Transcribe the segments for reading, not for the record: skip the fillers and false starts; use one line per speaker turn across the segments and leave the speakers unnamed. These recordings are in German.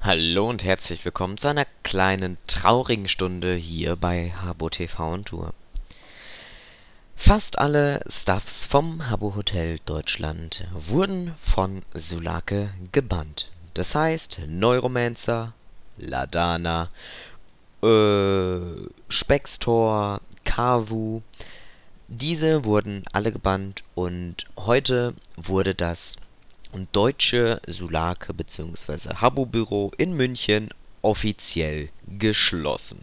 Hallo und herzlich willkommen zu einer kleinen traurigen Stunde hier bei Habbo TV on Tour. Fast alle Staffs vom Habbo Hotel Deutschland wurden von Sulake gebannt. Das heißt, Neuromancer, Ladana, Spextor, Kavu, diese wurden alle gebannt und heute wurde das deutsche Sulake bzw. Habbo-Büro in München offiziell geschlossen.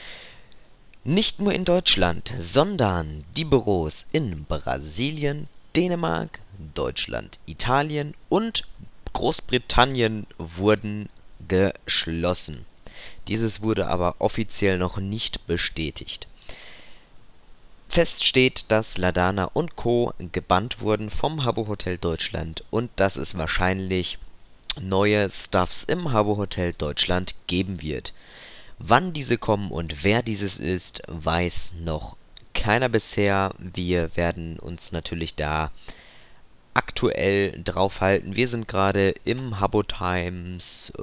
Nicht nur in Deutschland, sondern die Büros in Brasilien, Dänemark, Deutschland, Italien und Großbritannien wurden geschlossen. Dieses wurde aber offiziell noch nicht bestätigt. Fest steht, dass Ladana und Co. gebannt wurden vom Habbo Hotel Deutschland und dass es wahrscheinlich neue Stuffs im Habbo Hotel Deutschland geben wird. Wann diese kommen und wer dieses ist, weiß noch keiner bisher. Wir werden uns natürlich da aktuell draufhalten. Wir sind gerade im Habbo Times,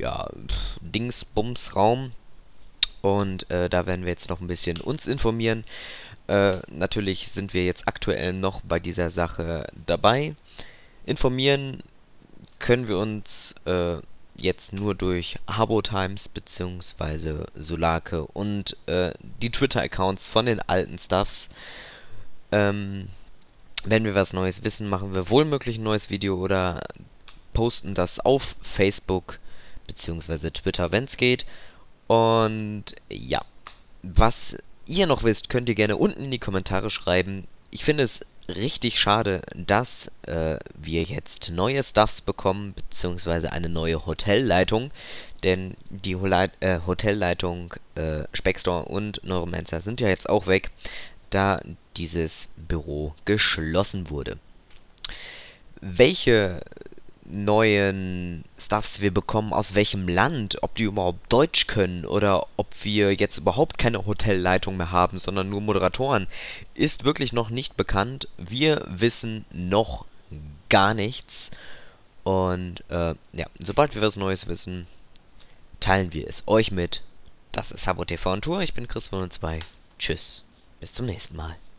Dingsbums-Raum und da werden wir jetzt noch ein bisschen uns informieren. Natürlich sind wir jetzt aktuell noch bei dieser Sache dabei. Informieren können wir uns jetzt nur durch Habbo Times bzw. Sulake und die Twitter-Accounts von den alten Stuffs. Ähm, Wenn wir was Neues wissen, machen wir wohl möglich ein neues Video oder posten das auf Facebook bzw. Twitter, wenn es geht. Und ja, was ihr noch wisst, könnt ihr gerne unten in die Kommentare schreiben. Ich finde es richtig schade, dass wir jetzt neue Stuffs bekommen, beziehungsweise eine neue Hotelleitung. Denn die Hotelleitung Spextor und Neuromancer sind ja jetzt auch weg, da dieses Büro geschlossen wurde. Welche neuen Stuffs wir bekommen, aus welchem Land, ob die überhaupt Deutsch können oder ob wir jetzt überhaupt keine Hotelleitung mehr haben, sondern nur Moderatoren, ist wirklich noch nicht bekannt. Wir wissen noch gar nichts. Und ja, sobald wir was Neues wissen, teilen wir es euch mit. Das ist Habbo TV on Tour. Ich bin Chris von uns 2. Tschüss. Bis zum nächsten Mal.